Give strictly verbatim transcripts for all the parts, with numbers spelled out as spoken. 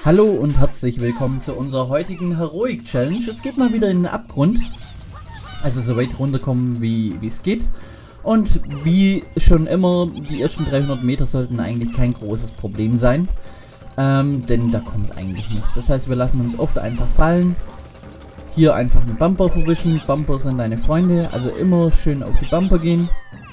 Hallo und herzlich willkommen zu unserer heutigen Heroic Challenge. Es geht mal wieder in den Abgrund. Also so weit runterkommen wie es geht. Und wie schon immer, die ersten dreihundert Meter sollten eigentlich kein großes Problem sein. Ähm, denn da kommt eigentlich nichts. Das heißt, wir lassen uns oft einfach fallen. Hier einfach einen Bumper verwischen. Bumper sind deine Freunde. Also immer schön auf die Bumper gehen.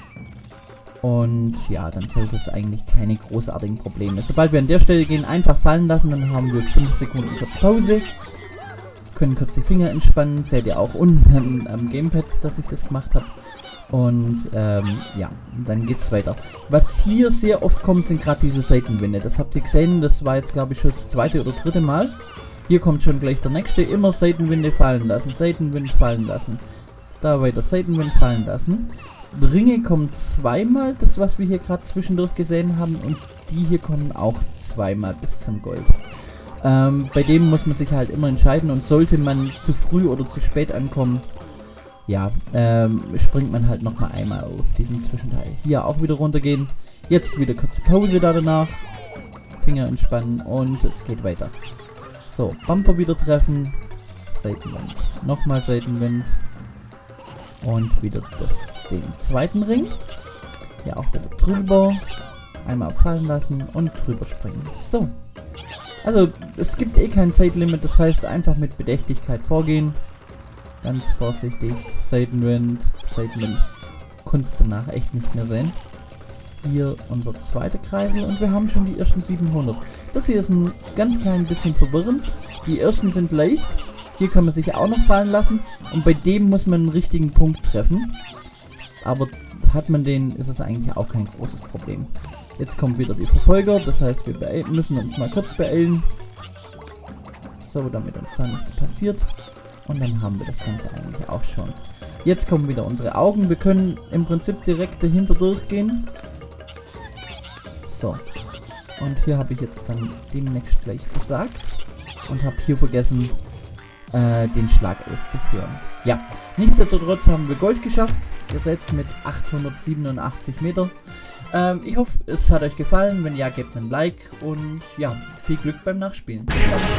Und ja, dann sollte es eigentlich keine großartigen Probleme. Sobald wir an der Stelle gehen, einfach fallen lassen, dann haben wir fünf Sekunden kurz Pause. Können kurz die Finger entspannen. Seht ihr auch unten am Gamepad, dass ich das gemacht habe. Und ähm, ja, dann geht's weiter. Was hier sehr oft kommt, sind gerade diese Seitenwinde. Das habt ihr gesehen, das war jetzt glaube ich schon das zweite oder dritte Mal. Hier kommt schon gleich der nächste. Immer Seitenwinde fallen lassen, Seitenwind fallen lassen. Da weiter Seitenwind fallen lassen. Ringe kommen zweimal, das was wir hier gerade zwischendurch gesehen haben, und die hier kommen auch zweimal bis zum Gold. Ähm, bei dem muss man sich halt immer entscheiden, und sollte man zu früh oder zu spät ankommen, ja, ähm, springt man halt nochmal einmal auf diesen Zwischenteil. Hier auch wieder runtergehen, jetzt wieder kurze Pause da danach, Finger entspannen und es geht weiter. So, Bumper wieder treffen, Seitenwind, nochmal Seitenwind und wieder das. Den zweiten Ring. Ja, auch wieder drüber. Einmal fallen lassen und drüber springen. So. Also, es gibt eh kein Zeitlimit. Das heißt, einfach mit Bedächtigkeit vorgehen. Ganz vorsichtig. Seitenwind. Seitenwind. Kunst danach echt nicht mehr sehen. Hier unser zweiter Kreisel. Und wir haben schon die ersten siebenhundert. Das hier ist ein ganz klein bisschen verwirrend. Die ersten sind leicht. Hier kann man sich auch noch fallen lassen. Und bei dem muss man einen richtigen Punkt treffen. Aber hat man den, ist es eigentlich auch kein großes Problem. Jetzt kommt wieder die Verfolger, das heißt, wir müssen uns mal kurz beeilen. So, damit uns da nichts passiert. Und dann haben wir das Ganze eigentlich auch schon. Jetzt kommen wieder unsere Augen. Wir können im Prinzip direkt dahinter durchgehen. So. Und hier habe ich jetzt dann demnächst gleich versagt. Und habe hier vergessen, äh, den Schlag auszuführen. Ja, nichtsdestotrotz haben wir Gold geschafft. Ihr seid mit achthundertsiebenundachtzig Meter. Ähm, ich hoffe, es hat euch gefallen. Wenn ja, gebt einen Like und ja, viel Glück beim Nachspielen. Bis dann.